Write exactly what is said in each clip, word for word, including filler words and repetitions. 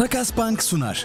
Takasbank sunar.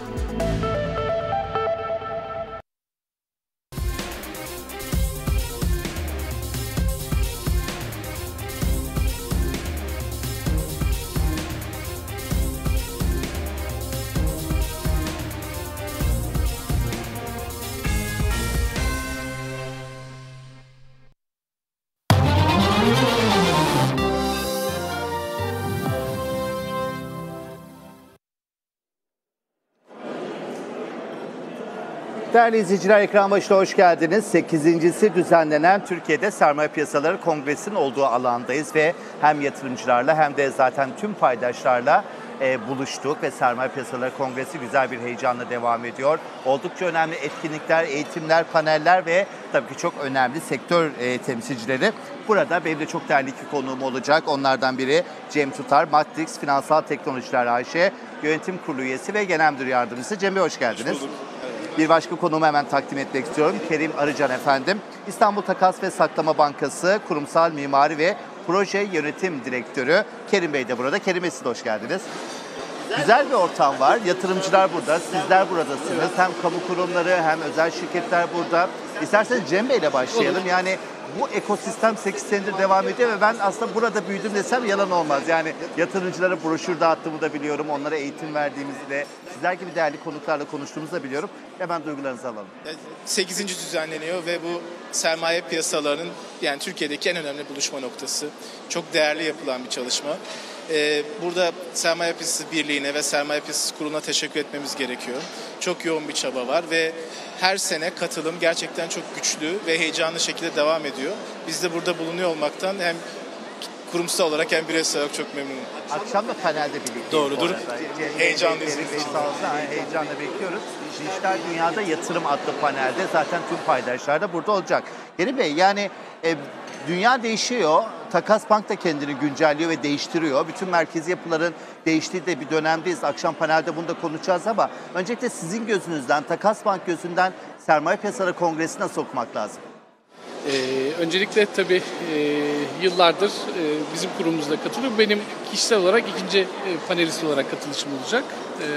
Değerli izleyiciler, ekran başına hoş geldiniz. sekizincisi düzenlenen Türkiye'de Sermaye Piyasaları Kongresi'nin olduğu alandayız ve hem yatırımcılarla hem de zaten tüm paydaşlarla e, buluştuk ve Sermaye Piyasaları Kongresi güzel bir heyecanla devam ediyor. Oldukça önemli etkinlikler, eğitimler, paneller ve tabii ki çok önemli sektör e, temsilcileri. Burada benim de çok değerli iki konuğum olacak. Onlardan biri Cem Tutar, Matrix Finansal Teknolojiler A Ş Yönetim Kurulu üyesi ve Genel Müdür Yardımcısı. Cem Bey hoş geldiniz. Hoş bulduk. Bir başka konuğumu hemen takdim etmek istiyorum. Kerim Arıcan efendim. İstanbul Takas ve Saklama Bankası Kurumsal Mimari ve Proje Yönetim Direktörü. Kerim Bey de burada. Kerim Bey siz de hoş geldiniz. Güzel bir ortam var. Yatırımcılar burada, sizler buradasınız. Hem kamu kurumları hem özel şirketler burada. İsterseniz Cem Bey ile başlayalım. Yani bu ekosistem sekiz senedir devam ediyor ve ben aslında burada büyüdüm desem yalan olmaz. Yani yatırımcılara broşür dağıttığımı da biliyorum. Onlara eğitim verdiğimizi de sizler gibi değerli konuklarla konuştuğumuzu da biliyorum. Hemen duygularınızı alalım. sekizinci düzenleniyor ve bu sermaye piyasalarının yani Türkiye'deki en önemli buluşma noktası. Çok değerli yapılan bir çalışma. Ee, burada Sermaye Piyasası Birliği'ne ve Sermaye Piyasası Kurulu'na teşekkür etmemiz gerekiyor. Çok yoğun bir çaba var ve her sene katılım gerçekten çok güçlü ve heyecanlı şekilde devam ediyor. Biz de burada bulunuyor olmaktan hem kurumsal olarak hem bireysel olarak çok memnunum. Akşam da panelde birlikteyiz. Doğrudur. Heyecanlıyız. Heyecanla bekliyoruz. Dijital Dünyada Yatırım adlı panelde zaten tüm paydaşlar da burada olacak. Kerim Bey yani e, dünya değişiyor. Takasbank da kendini güncelliyor ve değiştiriyor. Bütün merkezi yapıların değiştiği de bir dönemdeyiz. Akşam panelde bunu da konuşacağız ama öncelikle sizin gözünüzden, Takasbank gözünden Sermaye Piyasaları Kongresi nasıl okumak lazım? Ee, öncelikle tabii e, yıllardır e, bizim kurumumuzda katılıyor. Benim kişisel olarak ikinci e, panelist olarak katılışım olacak. E,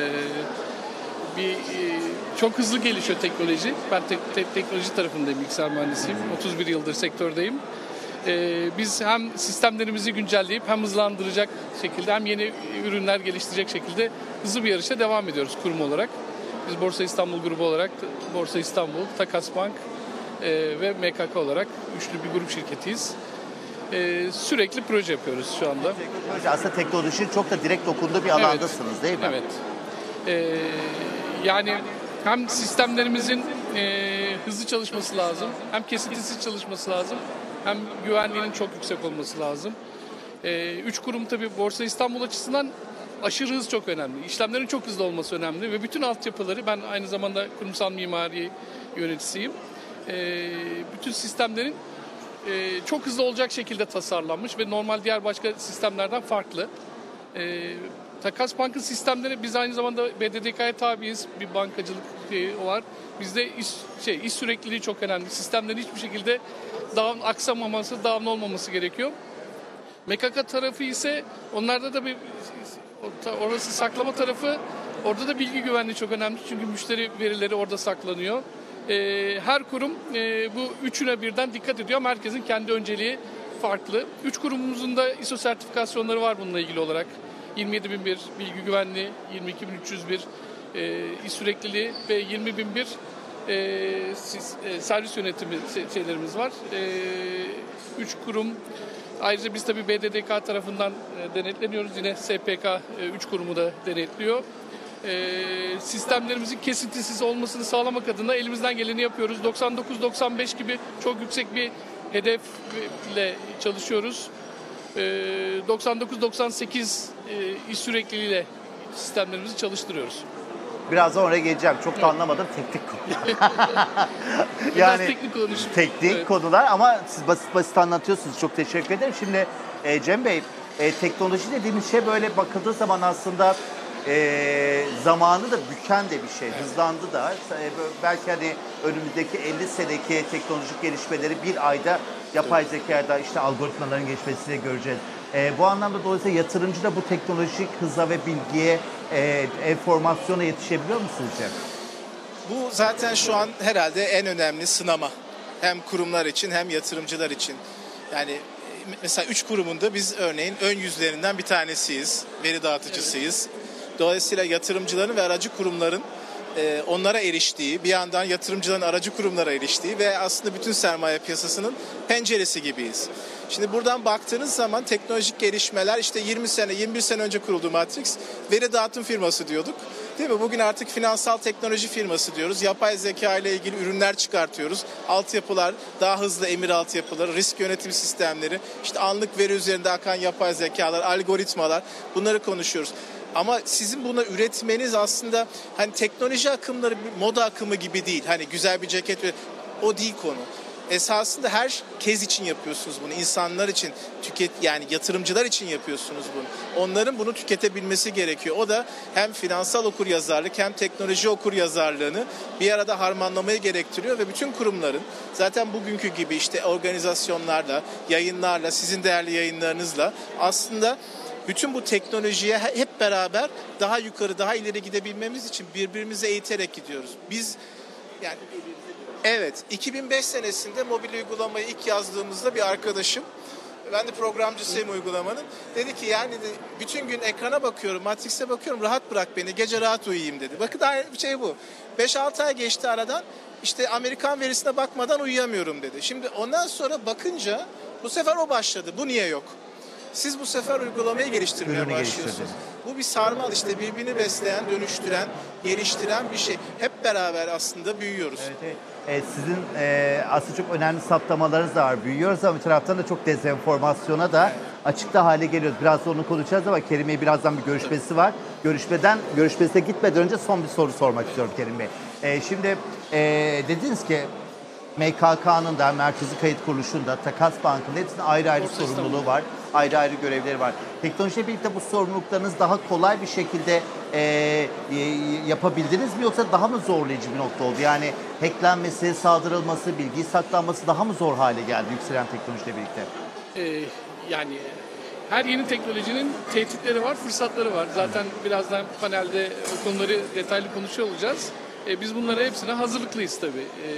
bir e, çok hızlı gelişiyor teknoloji. Ben te- te- teknoloji tarafındayım, bilgisayar mühendisiyim. otuz bir yıldır sektördeyim. E, biz hem sistemlerimizi güncelleyip hem hızlandıracak şekilde hem yeni ürünler geliştirecek şekilde hızlı bir yarışa devam ediyoruz kurum olarak. Biz Borsa İstanbul grubu olarak Borsa İstanbul, Takasbank Ee, ve M K K olarak üçlü bir grup şirketiyiz. Ee, sürekli proje yapıyoruz şu anda. Proje aslında teknolojinin çok da direkt dokunduğu bir alandasınız evet, değil mi? Evet. Ee, yani hem sistemlerimizin e, hızlı çalışması lazım, hem kesintisiz çalışması lazım, hem güvenliğinin çok yüksek olması lazım. Ee, üç kurum tabii Borsa İstanbul açısından aşırı hız çok önemli. İşlemlerin çok hızlı olması önemli ve bütün altyapıları, ben aynı zamanda kurumsal mimari yöneticisiyim. E, bütün sistemlerin e, çok hızlı olacak şekilde tasarlanmış ve normal diğer başka sistemlerden farklı. E, Takasbank'ın sistemleri, biz aynı zamanda B D D K'ya tabiiz, bir bankacılık şeyi var. Bizde iş, şey, iş sürekliliği çok önemli. Sistemlerin hiçbir şekilde dağın aksamaması, dağın olmaması gerekiyor. M K K tarafı ise onlarda da bir orası saklama tarafı, orada da bilgi güvenliği çok önemli çünkü müşteri verileri orada saklanıyor. Her kurum bu üçüne birden dikkat ediyor ama herkesin kendi önceliği farklı. Üç kurumumuzun da I S O sertifikasyonları var bununla ilgili olarak. yirmi yedi bin bir bilgi güvenliği, yirmi iki bin üç yüz bir iş sürekliliği ve yirmi bin bir servis yönetimi şeylerimiz var. Üç kurum, ayrıca biz tabii B D D K tarafından denetleniyoruz. Yine S P K üç kurumu da denetliyor. E, sistemlerimizin kesintisiz olmasını sağlamak adına elimizden geleni yapıyoruz. doksan dokuz doksan beş gibi çok yüksek bir hedefle çalışıyoruz. E, doksan dokuz doksan sekiz e, iş sürekliliğiyle sistemlerimizi çalıştırıyoruz. Biraz oraya geleceğim. Çok da evet. Anlamadım. Teknik konular. yani teknik, konuşum. teknik evet. konular ama siz basit basit anlatıyorsunuz. Çok teşekkür ederim. Şimdi e, Cem Bey, e, teknoloji dediğimiz şey böyle bakıldığı zaman aslında e, zamanı da büken de bir şey. Hızlandı da. E, belki hani önümüzdeki elli seneki teknolojik gelişmeleri bir ayda yapay evet. zekada işte algoritmaların geçmesiyle göreceğiz. E, bu anlamda dolayısıyla yatırımcı da bu teknolojik hıza ve bilgiye e, enformasyona yetişebiliyor mu sizce? Bu zaten şu an herhalde en önemli sınama. Hem kurumlar için hem yatırımcılar için. Yani mesela üç kurumunda biz örneğin ön yüzlerinden bir tanesiyiz. Veri dağıtıcısıyız. Dolayısıyla yatırımcıların ve aracı kurumların e, onlara eriştiği, bir yandan yatırımcıların aracı kurumlara eriştiği ve aslında bütün sermaye piyasasının penceresi gibiyiz. Şimdi buradan baktığınız zaman teknolojik gelişmeler işte yirmi sene, yirmi bir sene önce kuruldu Matrix. Veri dağıtım firması diyorduk. Değil mi? Bugün artık finansal teknoloji firması diyoruz. Yapay zeka ile ilgili ürünler çıkartıyoruz. Altyapılar, daha hızlı emir altyapıları, risk yönetim sistemleri, işte anlık veri üzerinde akan yapay zekalar, algoritmalar, bunları konuşuyoruz. Ama sizin bunu üretmeniz aslında hani teknoloji akımları, moda akımı gibi değil. Hani güzel bir ceket ve o değil konu. Esasında herkes için yapıyorsunuz bunu. İnsanlar için, tüket yani yatırımcılar için yapıyorsunuz bunu. Onların bunu tüketebilmesi gerekiyor. O da hem finansal okuryazarlık hem teknoloji okuryazarlığını bir arada harmanlamayı gerektiriyor ve bütün kurumların zaten bugünkü gibi işte organizasyonlarla, yayınlarla, sizin değerli yayınlarınızla aslında bütün bu teknolojiye hep beraber daha yukarı, daha ileri gidebilmemiz için birbirimizi eğiterek gidiyoruz. Biz yani evet, iki bin beş senesinde mobil uygulamayı ilk yazdığımızda bir arkadaşım, ben de programcısıyım uygulamanın, dedi ki yani de, bütün gün ekrana bakıyorum, Matrix'e bakıyorum, rahat bırak beni, gece rahat uyuyayım dedi. Bakın aynı bir şey bu. beş altı ay geçti aradan, işte Amerikan verisine bakmadan uyuyamıyorum dedi. Şimdi ondan sonra bakınca bu sefer o başladı, bu niye yok? Siz bu sefer uygulamayı geliştirmeye Ürünü başlıyorsunuz. Bu bir sarmal işte birbirini besleyen, dönüştüren, geliştiren bir şey. Hep beraber aslında büyüyoruz. Evet, evet. E, sizin e, aslında çok önemli saptamalarınız da var. Büyüyoruz ama bir taraftan da çok dezenformasyona da açıkta hale geliyoruz. Biraz da onu konuşacağız ama Kerim Bey birazdan bir görüşmesi var. Görüşmeden, görüşmesine gitmeden önce son bir soru sormak istiyorum Kerim Bey. E, şimdi e, dediniz ki M K K'nın da, Merkezi Kayıt Kuruluşu'nun da, Takas Bank'ın hepsinin ayrı ayrı Orta sorumluluğu İstanbul. var. Ayrı ayrı görevleri var. Teknolojiyle birlikte bu sorumluluklarınız daha kolay bir şekilde e, e, yapabildiniz mi yoksa daha mı zorlayıcı bir nokta oldu? Yani hacklenmesi, saldırılması, bilgi saklanması daha mı zor hale geldi yükselen teknolojiyle birlikte? Ee, yani her yeni teknolojinin tehditleri var, fırsatları var. Zaten birazdan panelde o konuları detaylı konuşuyor olacağız. Ee, biz bunlara hepsine hazırlıklıyız tabii. Ee,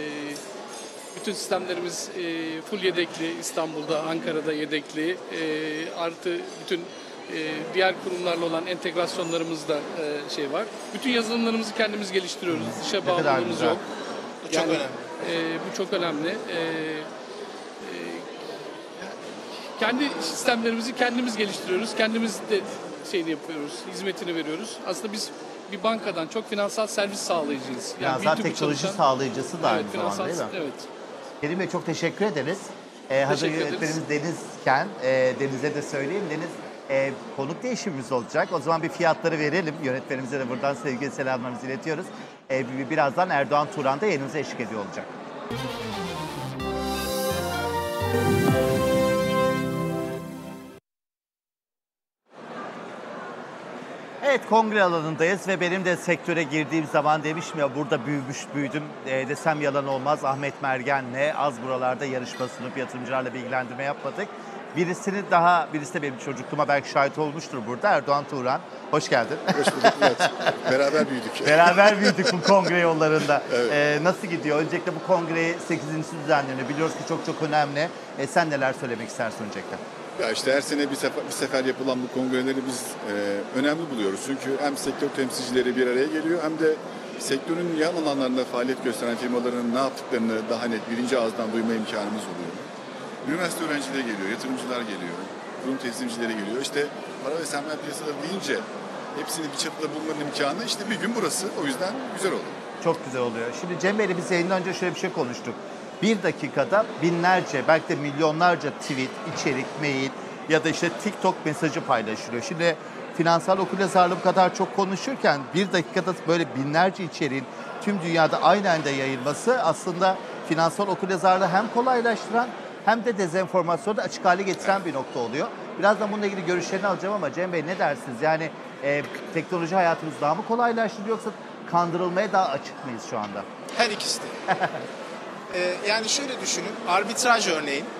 bütün sistemlerimiz e, full yedekli, İstanbul'da, Ankara'da yedekli. E, artı bütün e, diğer kurumlarla olan entegrasyonlarımızda e, şey var. Bütün yazılımlarımızı kendimiz geliştiriyoruz. Dışa bağımlılığımız güzel. yok. Bu çok Yani, önemli. E, bu çok önemli. E, e, kendi sistemlerimizi kendimiz geliştiriyoruz. Kendimiz de şeyini yapıyoruz, hizmetini veriyoruz. Aslında biz bir bankadan çok finansal servis sağlayıcıyız. Yani B finansal iki B teknoloji çalışan- sağlayıcısı da aynı Evet, zamanda değil mi? Evet. Kerim Bey çok teşekkür ederiz. Ee, hazır Teşekkür ederiz. yönetmenimiz Denizken, e, Deniz'e de söyleyeyim. Deniz, e, konuk değişimimiz olacak. O zaman bir fiyatları verelim. Yönetmenimize de buradan sevgi selamlarımızı iletiyoruz. E, birazdan Erdoğan Turan da yayınımıza eşlik ediyor olacak. Evet, kongre alanındayız ve benim de sektöre girdiğim zaman demişim ya burada büyümüş büyüdüm e, desem yalan olmaz. Ahmet Mergen'le az buralarda yarışma sunup yatırımcılarla bilgilendirme yapmadık. Birisini daha, birisi de benim çocukluğuma belki şahit olmuştur burada. Erdoğan Turan, hoş geldin. Hoş bulduk. Evet. Beraber büyüdük. Beraber büyüdük bu kongre yollarında. Evet. E, nasıl gidiyor? Öncelikle bu kongre sekizincisi düzenleniyor. Biliyoruz ki çok çok önemli. E, sen neler söylemek istersin öncelikle? Ya işte her sene bir sefer, bir sefer yapılan bu kongreleri biz e, önemli buluyoruz. Çünkü hem sektör temsilcileri bir araya geliyor hem de sektörün yan alanlarında faaliyet gösteren firmaların ne yaptıklarını daha net birinci ağızdan duyma imkanımız oluyor. Üniversite öğrencileri geliyor, yatırımcılar geliyor, kurum temsilcileri geliyor. İşte para ve sermaye piyasaları deyince hepsini bir çatıda bulmanın imkanı işte bir gün burası. O yüzden güzel oldu. Çok güzel oluyor. Şimdi Cem Bey'le biz yayından önce şöyle bir şey konuştuk. Bir dakikada binlerce, belki de milyonlarca tweet, içerik, mail ya da işte TikTok mesajı paylaşılıyor. Şimdi finansal okuryazarlığı bu kadar çok konuşurken bir dakikada böyle binlerce içeriğin tüm dünyada aynı anda yayılması aslında finansal okuryazarlığı hem kolaylaştıran hem de dezenformasyonu da açık hale getiren bir nokta oluyor. Birazdan bununla ilgili görüşlerini alacağım ama Cem Bey ne dersiniz? Yani e, teknoloji hayatımızı daha mı kolaylaştırıyor yoksa kandırılmaya daha açık mıyız şu anda? Her ikisi de. Ee, yani şöyle düşünün, arbitraj örneğin.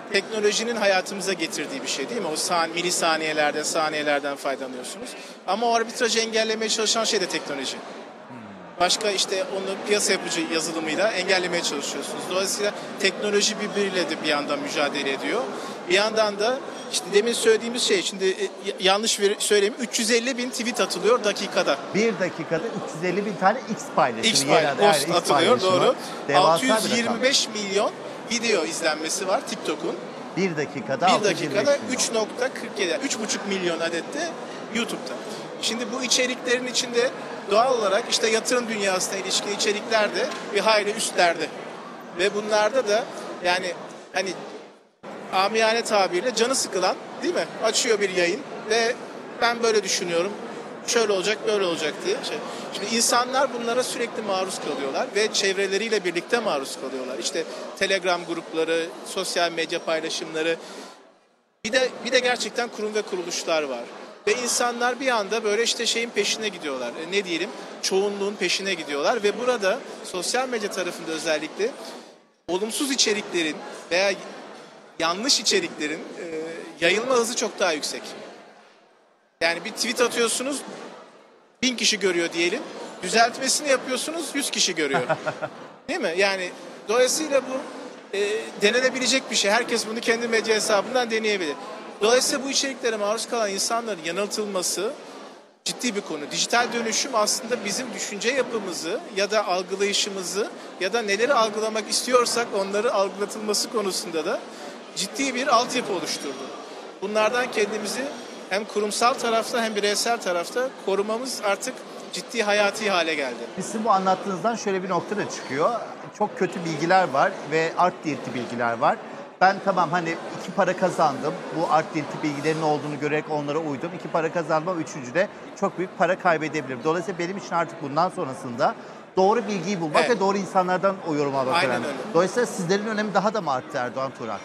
teknolojinin hayatımıza getirdiği bir şey değil mi? O san, milisaniyelerden, saniyelerden faydalanıyorsunuz. Ama o arbitrajı engellemeye çalışan şey de teknoloji. Başka işte onu piyasa yapıcı yazılımıyla engellemeye çalışıyorsunuz. Dolayısıyla teknoloji birbiriyle de bir yandan mücadele ediyor. Bir yandan da işte demin söylediğimiz şey, şimdi yanlış söyleyeyim, üç yüz elli bin tweet atılıyor dakikada. Bir dakikada üç yüz elli bin tane X paylaşımı. X, pay, yerel, post yani X atılıyor, doğru. Devasa altı yüz yirmi beş milyon video izlenmesi var TikTok'un. Bir dakikada Bir dakikada üç nokta kırk yedi, üç buçuk milyon adette YouTube'da. Şimdi bu içeriklerin içinde doğal olarak işte yatırım dünyasına ilişkin içerikler de bir hayli üstlerde. Ve bunlarda da yani hani amiyane tabirle canı sıkılan, değil mi? Açıyor bir yayın ve ben böyle düşünüyorum, şöyle olacak, böyle olacak diye. Şey. Şimdi insanlar bunlara sürekli maruz kalıyorlar ve çevreleriyle birlikte maruz kalıyorlar. İşte Telegram grupları, sosyal medya paylaşımları. Bir de bir de gerçekten kurum ve kuruluşlar var. Ve insanlar bir anda böyle işte şeyin peşine gidiyorlar. E, ne diyelim? Çoğunluğun peşine gidiyorlar ve burada sosyal medya tarafında özellikle olumsuz içeriklerin veya yanlış içeriklerin e, yayılma hızı çok daha yüksek. Yani bir tweet atıyorsunuz, bin kişi görüyor diyelim. Düzeltmesini yapıyorsunuz, yüz kişi görüyor. Değil mi? Yani dolayısıyla bu e, denenebilecek bir şey. Herkes bunu kendi medya hesabından deneyebilir. Dolayısıyla bu içeriklere maruz kalan insanların yanıltılması ciddi bir konu. Dijital dönüşüm aslında bizim düşünce yapımızı ya da algılayışımızı ya da neleri algılamak istiyorsak onları algılatılması konusunda da ciddi bir altyapı oluşturdu. Bunlardan kendimizi hem kurumsal tarafta hem bireysel tarafta korumamız artık ciddi hayati hale geldi. Sizin bu anlattığınızdan şöyle bir nokta da çıkıyor. Çok kötü bilgiler var ve art niyetli bilgiler var. Ben tamam hani iki para kazandım. Bu art niyetli bilgilerin olduğunu görerek onlara uydum. İki para kazandım ama üçüncüde çok büyük para kaybedebilirim. Dolayısıyla benim için artık bundan sonrasında doğru bilgiyi bulmak Evet. ve doğru insanlardan o yorum almak Aynen önemli. öyle. Dolayısıyla sizlerin önemi daha da mı arttı Erdoğan Turan?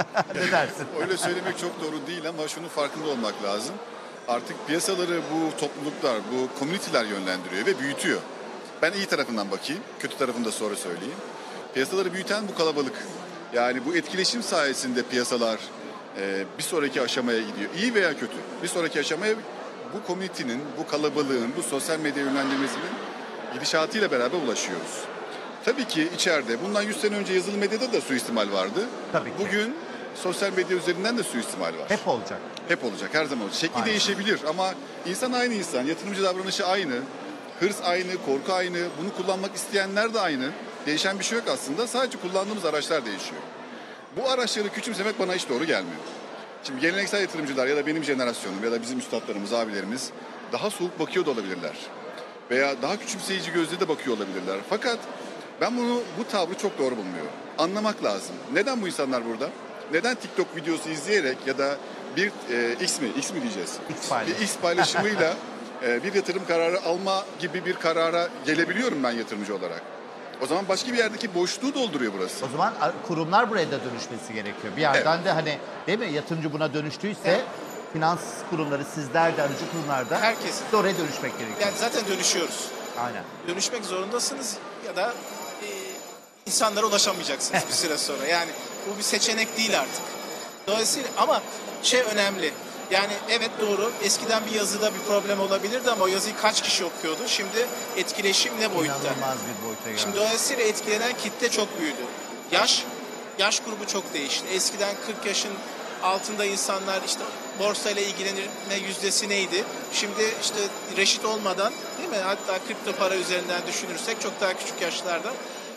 Ne dersin? Öyle söylemek çok doğru değil ama şunun farkında olmak lazım. Artık piyasaları bu topluluklar, bu komüniteler yönlendiriyor ve büyütüyor. Ben iyi tarafından bakayım, kötü tarafını da sonra söyleyeyim. Piyasaları büyüten bu kalabalık. Yani bu etkileşim sayesinde piyasalar e, bir sonraki aşamaya gidiyor. İyi veya kötü. Bir sonraki aşamaya bu komünitenin, bu kalabalığın, bu sosyal medya yönlendirmesinin gidişatıyla beraber ulaşıyoruz. Tabii ki içeride bundan yüz sene önce yazılı medyada da suistimal vardı. Tabii ki. Bugün sosyal medya üzerinden de suistimal var. Hep olacak. Hep olacak, her zaman olacak. Şekli Aynen. değişebilir ama insan aynı insan. Yatırımcı davranışı aynı. Hırs aynı, korku aynı. Bunu kullanmak isteyenler de aynı. Değişen bir şey yok aslında. Sadece kullandığımız araçlar değişiyor. Bu araçları küçümsemek bana hiç doğru gelmiyor. Şimdi geleneksel yatırımcılar ya da benim jenerasyonum ya da bizim üstadlarımız, abilerimiz daha soğuk bakıyor da olabilirler. Veya daha küçümseyici gözle de bakıyor olabilirler. Fakat ben bunu, bu tavrı çok doğru bulmuyorum. Anlamak lazım. Neden bu insanlar burada? Neden TikTok videosu izleyerek ya da bir e, X mi, X mi diyeceğiz? X paylaşım. Bir X paylaşımıyla e, bir yatırım kararı alma gibi bir karara gelebiliyorum ben yatırımcı olarak. O zaman başka bir yerdeki boşluğu dolduruyor burası. O zaman kurumlar buraya da dönüşmesi gerekiyor. Bir yerden Evet. de hani değil mi yatırımcı buna dönüştüyse Evet. finans kurumları sizler de aracı kurumlarda Herkesin. de oraya dönüşmek gerekiyor. Yani zaten dönüşüyoruz. Aynen. Dönüşmek zorundasınız ya da e, insanlara ulaşamayacaksınız bir süre sonra. Yani bu bir seçenek değil artık. Dolayısıyla ama şey önemli. Yani evet doğru, eskiden bir yazıda bir problem olabilirdi ama o yazıyı kaç kişi okuyordu? Şimdi etkileşim ne boyutta? İnanılmaz bir boyuta geldi. Şimdi dolayısıyla etkilenen kitle çok büyüdü. Yaş, yaş grubu çok değişti. Eskiden kırk yaşın altında insanlar işte borsayla ilgilenme yüzdesi neydi? Şimdi işte reşit olmadan, değil mi? Hatta kripto para üzerinden düşünürsek çok daha küçük yaşlarda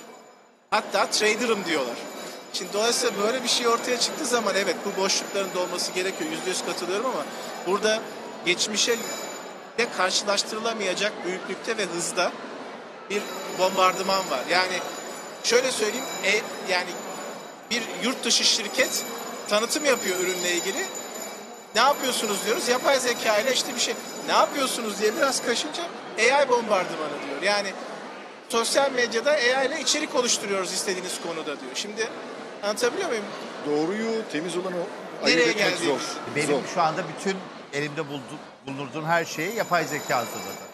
hatta trader'ım diyorlar. Şimdi dolayısıyla böyle bir şey ortaya çıktığı zaman evet bu boşlukların dolması gerekiyor. Yüzde yüz katılıyorum ama burada geçmişe de karşılaştırılamayacak büyüklükte ve hızda bir bombardıman var. Yani şöyle söyleyeyim, e, yani bir yurt dışı şirket tanıtım yapıyor ürünle ilgili. Ne yapıyorsunuz diyoruz. Yapay zeka ile işte bir şey. Ne yapıyorsunuz diye biraz kaşınca A I bombardımanı diyor. Yani sosyal medyada A I ile içerik oluşturuyoruz istediğiniz konuda diyor. Şimdi anlatabiliyor muyum? Doğruyu, temiz olanı ayırt Nereye etmek geldiğimiz? zor. Benim Zor. şu anda bütün elimde buldu, bulunduğum her şeyi yapay zeka hazırladı.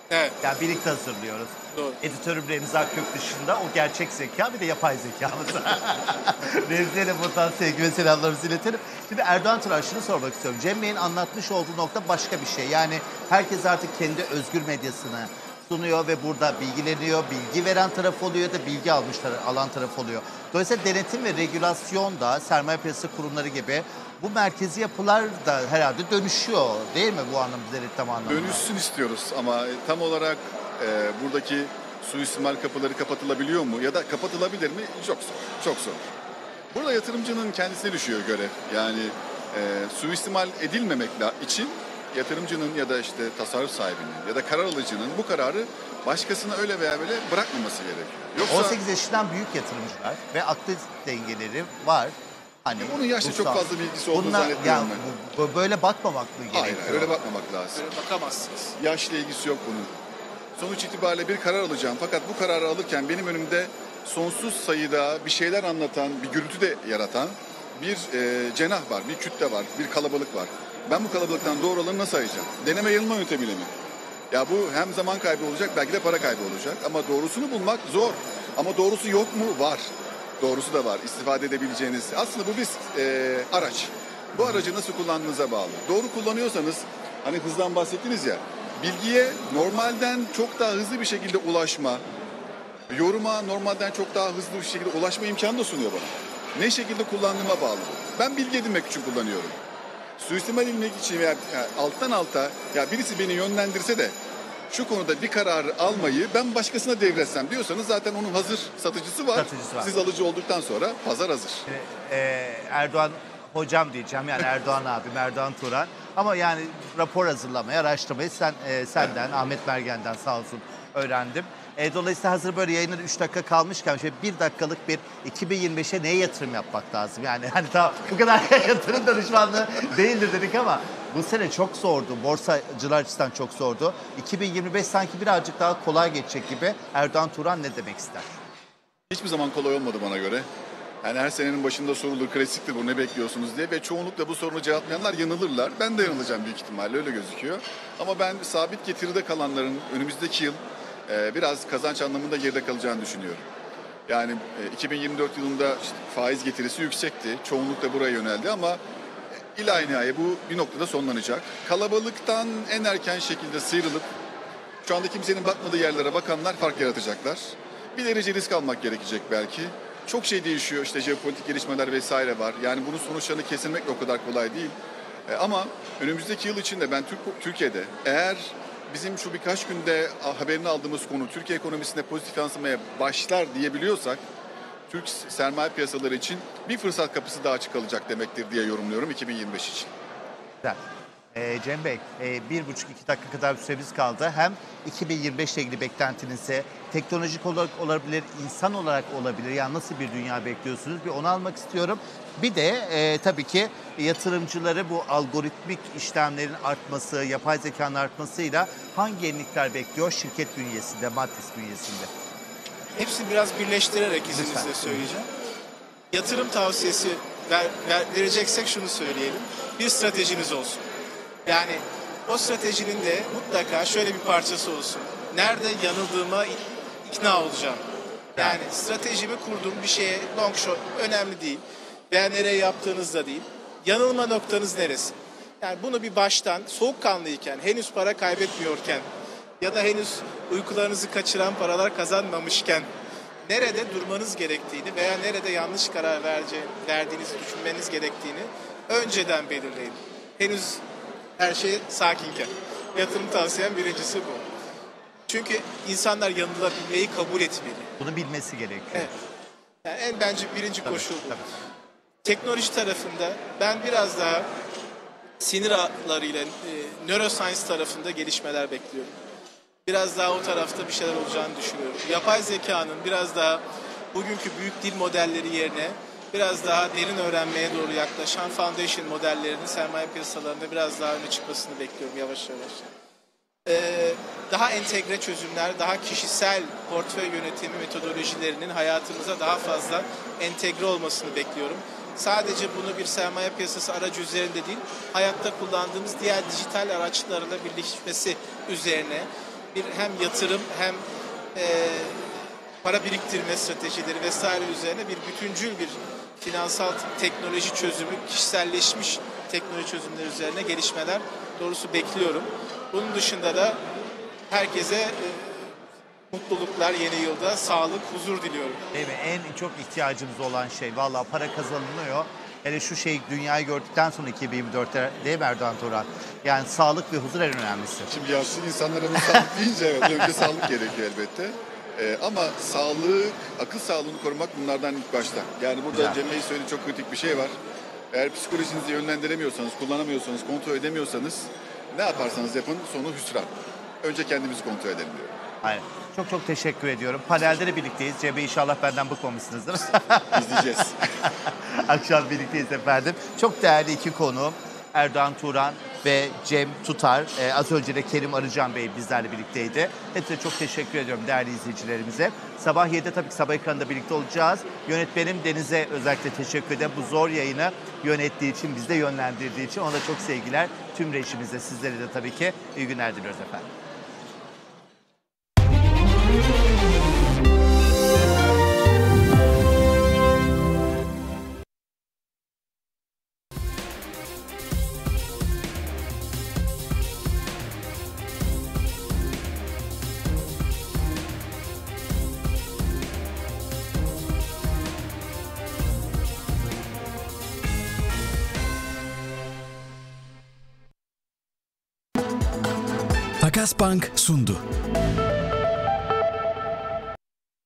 Evet. Yani birlikte hazırlıyoruz. Doğru. Editörüm Remzi Akkök dışında o gerçek zeka, bir de yapay zekamız. Remzi'ye de buradan sevgi ve selamlarımızı iletelim. Şimdi Erdoğan Turan, şunu sormak istiyorum. Cem Bey'in anlatmış olduğu nokta başka bir şey. Yani herkes artık kendi özgür medyasını sunuyor ve burada bilgileniyor. Bilgi veren taraf oluyor da bilgi almış taraf, alan taraf oluyor. Dolayısıyla denetim ve regülasyon da sermaye piyasası kurumları gibi bu merkezi yapılar da herhalde dönüşüyor değil mi bu anlamda, denetim anlamında? Dönüşsün istiyoruz ama tam olarak e, buradaki suistimal kapıları kapatılabiliyor mu ya da kapatılabilir mi? Çok zor, çok zor. Burada yatırımcının kendisine düşüyor görev. Yani e, suistimal edilmemek için yatırımcının ya da işte tasarruf sahibinin ya da karar alıcının bu kararı başkasına öyle veya böyle bırakmaması gerekiyor. Yoksa on sekiz yaşından büyük yatırımcılar ve aklı dengeleri var. Hani bunun yaşta çok ulusal- fazla bilgisi olduğunu Bunlar- zannetmiyorum yani ben. bu- böyle bakmamak mı gerekiyor? Hayır, hayır, öyle bakmamak lazım. Böyle bakamazsınız. Yaşla ilgisi yok bunun. Sonuç itibariyle bir karar alacağım. Fakat bu kararı alırken benim önümde sonsuz sayıda bir şeyler anlatan, bir gürültü de yaratan bir e, cenah var, bir kütle var, bir kalabalık var. Ben bu kalabalıktan doğru olanı nasıl ayıracağım? Deneme yanılma yöntemiyle mi? Ya bu hem zaman kaybı olacak, belki de para kaybı olacak. Ama doğrusunu bulmak zor. Ama doğrusu yok mu? Var. Doğrusu da var. İstifade edebileceğiniz. Aslında bu bir e, araç. Bu aracı nasıl kullandığınıza bağlı. Doğru kullanıyorsanız, hani hızdan bahsettiniz ya, bilgiye normalden çok daha hızlı bir şekilde ulaşma, yoruma normalden çok daha hızlı bir şekilde ulaşma imkanı da sunuyor bana. Ne şekilde kullandığıma bağlı. Ben bilgi edinmek için kullanıyorum. Suistimal edilmek için veya yani alttan alta ya birisi beni yönlendirse de şu konuda bir kararı almayı ben başkasına devretsem diyorsanız zaten onun hazır satıcısı var. Satıcısı var. Siz alıcı olduktan sonra pazar hazır. Ee, Erdoğan hocam diyeceğim, yani Erdoğan abim, Erdoğan Turan. Ama yani rapor hazırlamayı, araştırmayı sen, e, senden, Ahmet Mergen'den sağ olsun öğrendim. E, dolayısıyla hazır böyle yayının üç dakika kalmışken şöyle bir dakikalık bir iki bin yirmi beşe neye yatırım yapmak lazım? Yani hani tamam bu kadar yatırım danışmanlığı değildir dedik ama bu sene çok zordu. Borsacılar açısından çok zordu. iki bin yirmi beş sanki birazcık daha kolay geçecek gibi. Erdoğan Turan ne demek ister? Hiçbir zaman kolay olmadı bana göre. Yani her senenin başında sorulur, klasiktir bu, ne bekliyorsunuz diye ve çoğunlukla bu sorunu cevaplayanlar yanılırlar. Ben de yanılacağım büyük ihtimalle, öyle gözüküyor. Ama ben sabit getiride kalanların önümüzdeki yıl e, biraz kazanç anlamında geride kalacağını düşünüyorum. Yani e, iki bin yirmi dört yılında işte faiz getirisi yüksekti. Çoğunlukla buraya yöneldi ama ilahi nihayet bu bir noktada sonlanacak. Kalabalıktan en erken şekilde sıyrılıp şu anda kimsenin bakmadığı yerlere bakanlar fark yaratacaklar. Bir derece risk almak gerekecek belki. Çok şey değişiyor, işte jeopolitik gelişmeler vesaire var. Yani bunun sonuçlarını kesilmek de o kadar kolay değil. E, ama önümüzdeki yıl içinde ben Türk, Türkiye'de eğer bizim şu birkaç günde haberini aldığımız konu Türkiye ekonomisine pozitif yansımaya başlar diyebiliyorsak Türk sermaye piyasaları için bir fırsat kapısı daha açık kalacak demektir diye yorumluyorum iki bin yirmi beş için. Güzel. Ee, Cem Bey, e, bir buçuk iki dakika kadar bir süremiz kaldı. Hem iki bin yirmi beş ile ilgili beklentinizi teknolojik olarak olabilir, insan olarak olabilir. Yani nasıl bir dünya bekliyorsunuz? Bir onu almak istiyorum. Bir de e, tabii ki yatırımcıları bu algoritmik işlemlerin artması, yapay zekanın artmasıyla hangi yenilikler bekliyor şirket bünyesinde, Matrix bünyesinde? Hepsini biraz birleştirerek izninizle Lütfen. söyleyeceğim. Yatırım tavsiyesi ver, ver, vereceksek şunu söyleyelim. Bir stratejiniz olsun. Yani o stratejinin de mutlaka şöyle bir parçası olsun. Nerede yanıldığıma ikna olacağım. Yani stratejimi kurdum bir şeye, long shot önemli değil. Veya nereye yaptığınız da değil. Yanılma noktanız neresi? Yani bunu bir baştan soğukkanlıyken, henüz para kaybetmiyorken ya da henüz uykularınızı kaçıran paralar kazanmamışken nerede durmanız gerektiğini veya nerede yanlış karar verce, verdiğinizi düşünmeniz gerektiğini önceden belirleyin. Henüz her şey sakinken. Yatırım tavsiyem birincisi bu. Çünkü insanlar yanılabilmeyi kabul etmeli. Bunu bilmesi gerekiyor. Evet. Yani en bence birinci Tabii, koşul bu. tabii. Teknoloji tarafında ben biraz daha sinir ağlarıyla e, neuroscience tarafında gelişmeler bekliyorum. Biraz daha o tarafta bir şeyler olacağını düşünüyorum. Yapay zekanın biraz daha bugünkü büyük dil modelleri yerine biraz daha derin öğrenmeye doğru yaklaşan foundation modellerinin sermaye piyasalarında biraz daha öne çıkmasını bekliyorum yavaş yavaş. Ee, daha entegre çözümler, daha kişisel portföy yönetimi metodolojilerinin hayatımıza daha fazla entegre olmasını bekliyorum. Sadece bunu bir sermaye piyasası aracı üzerinde değil, hayatta kullandığımız diğer dijital araçlarla birleşmesi üzerine bir hem yatırım hem e, para biriktirme stratejileri vesaire üzerine bir bütüncül bir finansal teknoloji çözümü, kişiselleşmiş teknoloji çözümleri üzerine gelişmeler doğrusu bekliyorum. Bunun dışında da herkese e, mutluluklar yeni yılda, sağlık, huzur diliyorum. Değil mi? En çok ihtiyacımız olan şey. Vallahi para kazanılıyor. Hele şu şey dünyayı gördükten sonra iki bin yirmi dörtte değil mi Erdoğan Turan? Yani sağlık ve huzur en önemlisi. Şimdi yaşlı insanlara bu sağlık deyince evet önce sağlık gerekiyor elbette. Ee, ama sağlık, akıl sağlığını korumak bunlardan ilk başta. Yani burada Güzel. Cem Bey söylediği çok kritik bir şey var. Eğer psikolojinizi yönlendiremiyorsanız, kullanamıyorsanız, kontrol edemiyorsanız ne yaparsanız yapın sonu hüsran. Önce kendimizi kontrol edelim diyorum. Aynen. Çok çok teşekkür ediyorum. Panelde de birlikteyiz. Cem Bey inşallah benden bıkmamışsınızdır. İzleyeceğiz. Akşam birlikteyiz efendim. Çok değerli iki konuğum Erdoğan Turan ve Cem Tutar. Ee, az önce de Kerim Arıcan Bey bizlerle birlikteydi. Hepsine çok teşekkür ediyorum değerli izleyicilerimize. Sabah yedide tabii ki sabah ekranında birlikte olacağız. Yönetmenim Deniz'e özellikle teşekkür ederim. Bu zor yayını yönettiği için, bizde yönlendirdiği için ona da çok sevgiler. Tüm rejimize, sizlere de tabii ki iyi günler diliyoruz efendim. Takas Bank sundu.